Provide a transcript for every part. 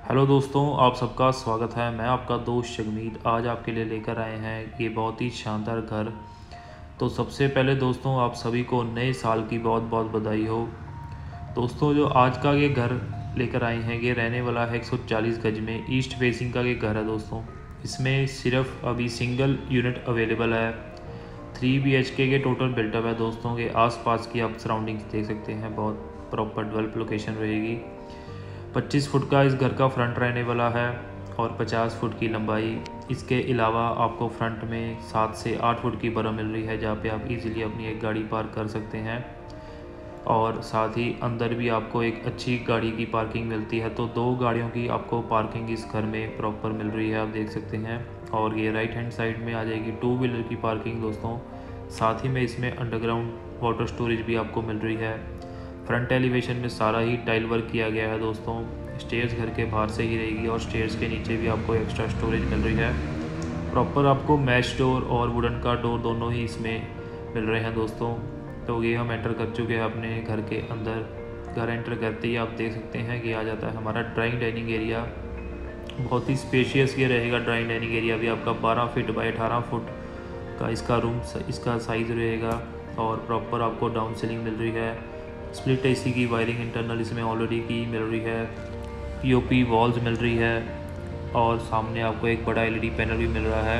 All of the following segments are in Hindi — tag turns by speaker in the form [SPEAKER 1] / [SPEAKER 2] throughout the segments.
[SPEAKER 1] हेलो दोस्तों, आप सबका स्वागत है। मैं आपका दोस्त शगमीत आज आपके लिए लेकर आए हैं ये बहुत ही शानदार घर। तो सबसे पहले दोस्तों, आप सभी को नए साल की बहुत बहुत बधाई हो। दोस्तों, जो आज का ये घर लेकर आए हैं ये रहने वाला है 140 गज में ईस्ट फेसिंग का ये घर है दोस्तों। इसमें सिर्फ अभी सिंगल यूनिट अवेलेबल है। 3 BHK के टोटल बिल्टअप है दोस्तों। के आसपास की आप सराउंडिंग्स देख सकते हैं, बहुत प्रॉपर डेवलप लोकेशन रहेगी। 25 फुट का इस घर का फ्रंट रहने वाला है और 50 फुट की लंबाई। इसके अलावा आपको फ्रंट में 7 से 8 फुट की बरम मिल रही है, जहाँ पे आप इजीली अपनी एक गाड़ी पार्क कर सकते हैं। और साथ ही अंदर भी आपको एक अच्छी गाड़ी की पार्किंग मिलती है। तो 2 गाड़ियों की आपको पार्किंग इस घर में प्रॉपर मिल रही है, आप देख सकते हैं। और ये राइट हैंड साइड में आ जाएगी 2 व्हीलर की पार्किंग दोस्तों। साथ ही में इसमें अंडरग्राउंड वाटर स्टोरेज भी आपको मिल रही है। फ्रंट एलिवेशन में सारा ही टाइल वर्क किया गया है दोस्तों। स्टेयर्स घर के बाहर से ही रहेगी और स्टेयर्स के नीचे भी आपको एक्स्ट्रा स्टोरेज मिल रही है। प्रॉपर आपको मैश डोर और वुडन का डोर दोनों ही इसमें मिल रहे हैं दोस्तों। तो ये हम एंटर कर चुके हैं अपने घर के अंदर। घर एंटर करते ही आप देख सकते हैं कि आ जाता है हमारा ड्राइंग डाइनिंग एरिया। बहुत ही स्पेशियस ये रहेगा ड्राइंग डाइनिंग एरिया भी आपका। 12 फीट बाई 18 फुट का इसका रूम इसका साइज़ रहेगा। और प्रॉपर आपको डाउन सीलिंग मिल रही है। स्प्लिट एसी की वायरिंग इंटरनल इसमें ऑलरेडी की मिल रही है। पीओपी वॉल्स मिल रही है और सामने आपको एक बड़ा एलईडी पैनल भी मिल रहा है।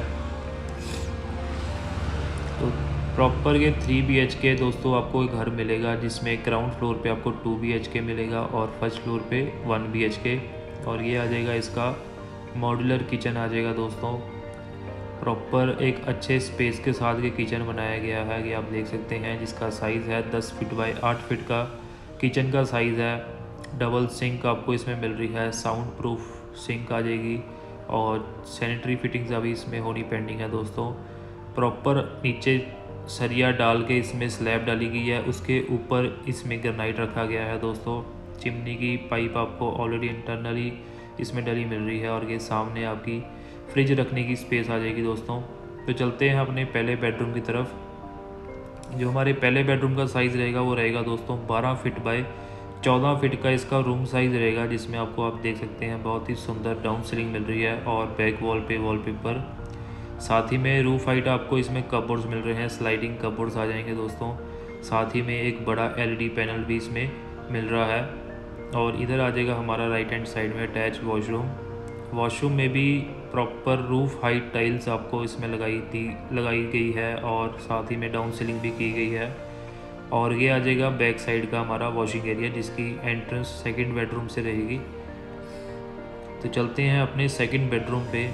[SPEAKER 1] तो प्रॉपर ये 3 BHK दोस्तों आपको घर मिलेगा, जिसमें ग्राउंड फ्लोर पे आपको 2 BHK मिलेगा और फर्स्ट फ्लोर पे 1 BHK। और ये आ जाएगा इसका मॉड्यूलर किचन आ जाएगा दोस्तों। प्रॉपर एक अच्छे स्पेस के साथ ये किचन बनाया गया है, ये आप देख सकते हैं, जिसका साइज़ है 10 फीट बाई 8 फीट का किचन का साइज़ है। डबल सिंक आपको इसमें मिल रही है, साउंड प्रूफ सिंक आ जाएगी और सैनिटरी फिटिंग्स अभी इसमें होनी पेंडिंग है दोस्तों। प्रॉपर नीचे सरिया डाल के इसमें स्लैब डाली गई है, उसके ऊपर इसमें ग्रेनाइट रखा गया है दोस्तों। चिमनी की पाइप आपको ऑलरेडी इंटरनली इसमें डली मिल रही है और ये सामने आपकी फ्रिज रखने की स्पेस आ जाएगी दोस्तों। तो चलते हैं अपने पहले बेडरूम की तरफ। जो हमारे पहले बेडरूम का साइज़ रहेगा वो रहेगा दोस्तों 12 फीट बाय 14 फीट का इसका रूम साइज़ रहेगा, जिसमें आपको आप देख सकते हैं बहुत ही सुंदर डाउन सीलिंग मिल रही है और बैक वॉल पे वॉलपेपर। साथ ही में रूफ हाइट आपको इसमें कपबोर्ड्स मिल रहे हैं, स्लाइडिंग कपबोर्ड्स आ जाएंगे दोस्तों। साथ ही में एक बड़ा एलईडी पैनल भी इसमें मिल रहा है। और इधर आ जाएगा हमारा राइट हैंड साइड में अटैच वॉशरूम। वॉशरूम में भी प्रॉपर रूफ हाइट टाइल्स आपको इसमें लगाई गई है और साथ ही में डाउन सीलिंग भी की गई है। और ये आ जाएगा बैक साइड का हमारा वॉशिंग एरिया, जिसकी एंट्रेंस सेकंड बेडरूम से रहेगी। तो चलते हैं अपने सेकंड बेडरूम पे।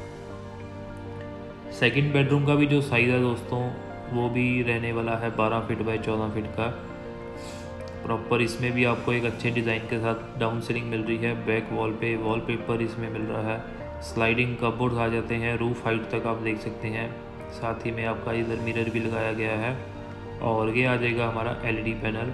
[SPEAKER 1] सेकंड बेडरूम का भी जो साइज़ है दोस्तों वो भी रहने वाला है 12 फीट बाय 14 फीट का। प्रॉपर इसमें भी आपको एक अच्छे डिज़ाइन के साथ डाउन सीलिंग मिल रही है। बैक वॉल पे वॉलपेपर इसमें मिल रहा है, स्लाइडिंग कपबोर्ड्स आ जाते हैं, रूफ हाइट तक आप देख सकते हैं। साथ ही में आपका इधर मिरर भी लगाया गया है। और ये आ जाएगा हमारा LED panel.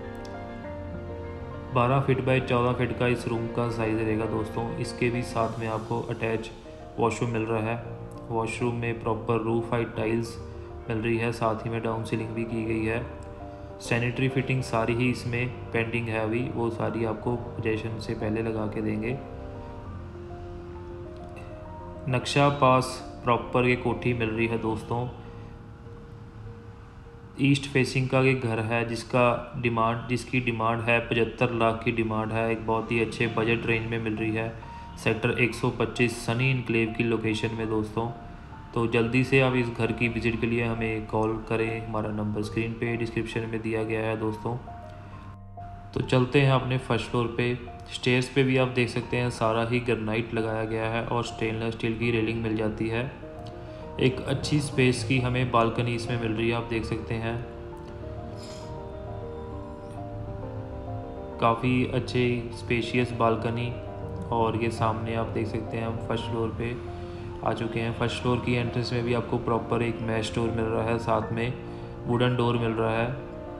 [SPEAKER 1] 12 feet by 14 feet का इस रूम का साइज़ रहेगा दोस्तों। इसके भी साथ में आपको अटैच वॉशरूम मिल रहा है। वॉशरूम में प्रॉपर रूफ हाइट टाइल्स मिल रही है, साथ ही में डाउन सीलिंग भी की गई है। सैनिटरी फिटिंग सारी ही इसमें पेंडिंग है अभी, वो सारी आपको पोजेशन से पहले लगा के देंगे। नक्शा पास प्रॉपर ये कोठी मिल रही है दोस्तों। ईस्ट फेसिंग का ये घर है, जिसकी डिमांड है 75 लाख की डिमांड है। एक बहुत ही अच्छे बजट रेंज में मिल रही है, सेक्टर 125 सनी इनक्लेव की लोकेशन में दोस्तों। तो जल्दी से आप इस घर की विज़िट के लिए हमें कॉल करें, हमारा नंबर स्क्रीन पे डिस्क्रिप्शन में दिया गया है दोस्तों। तो चलते हैं अपने फर्स्ट फ्लोर पे। स्टेयर्स पे भी आप देख सकते हैं सारा ही ग्रेनाइट लगाया गया है और स्टेनलेस स्टील की रेलिंग मिल जाती है। एक अच्छी स्पेस की हमें बालकनी इसमें मिल रही है, आप देख सकते हैं। काफ़ी अच्छे स्पेशियस बालकनी। और ये सामने आप देख सकते हैं हम फर्स्ट फ्लोर पे आ चुके हैं। फर्स्ट फ्लोर की एंट्रेंस में भी आपको प्रॉपर एक मैश डोर मिल रहा है, साथ में वुडन डोर मिल रहा है।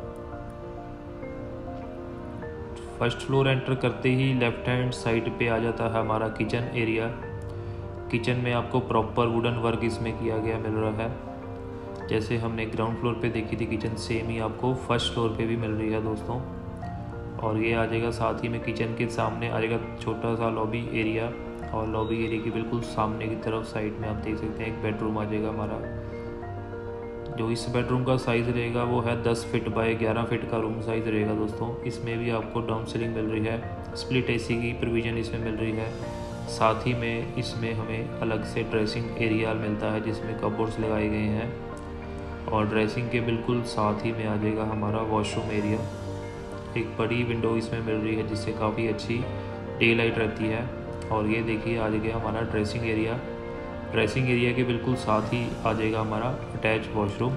[SPEAKER 1] फर्स्ट फ्लोर एंटर करते ही लेफ्ट हैंड साइड पे आ जाता है हमारा किचन एरिया। किचन में आपको प्रॉपर वुडन वर्क इसमें किया गया मिल रहा है। जैसे हमने ग्राउंड फ्लोर पे देखी थी किचन, सेम ही आपको फर्स्ट फ्लोर पे भी मिल रही है दोस्तों। और ये आ जाएगा साथ ही में किचन के सामने आ जाएगा छोटा सा लॉबी एरिया, और लॉबी एरिया के बिल्कुल सामने की तरफ साइड में आप देख सकते हैं एक बेडरूम आ जाएगा हमारा। जो इस बेडरूम का साइज़ रहेगा वो है 10 फीट बाय 11 फीट का रूम साइज़ रहेगा दोस्तों। इसमें भी आपको डाउन सीलिंग मिल रही है, स्प्लिट एसी की प्रोविज़न इसमें मिल रही है। साथ ही में इसमें हमें अलग से ड्रेसिंग एरिया मिलता है जिसमें कपबोर्ड्स लगाए गए हैं, और ड्रेसिंग के बिल्कुल साथ ही में आ जाएगा हमारा वॉशरूम एरिया। एक बड़ी विंडो इसमें मिल रही है जिससे काफ़ी अच्छी डे लाइट रहती है। और ये देखिए आ जाएगा हमारा ड्रेसिंग एरिया। ड्रेसिंग एरिया के बिल्कुल साथ ही आ जाएगा हमारा अटैच वॉशरूम।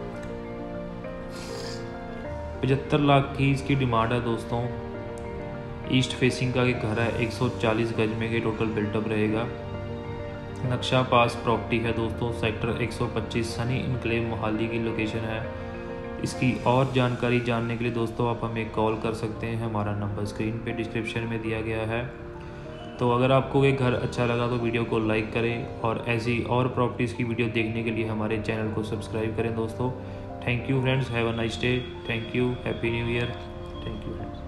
[SPEAKER 1] 75 लाख की इसकी डिमांड है दोस्तों। ईस्ट फेसिंग का एक घर है, 140 गज में के टोटल बिल्टअप रहेगा। नक्शा पास प्रॉपर्टी है दोस्तों, सेक्टर 125 सनी इनक्लेव मोहाली की लोकेशन है। इसकी और जानकारी जानने के लिए दोस्तों आप हमें कॉल कर सकते हैं, हमारा नंबर स्क्रीन पे डिस्क्रिप्शन में दिया गया है। तो अगर आपको ये घर अच्छा लगा तो वीडियो को लाइक करें, और ऐसी और प्रॉपर्टीज़ की वीडियो देखने के लिए हमारे चैनल को सब्सक्राइब करें दोस्तों। Thank you friends, have a nice day. Thank you, happy new year. Thank you friends.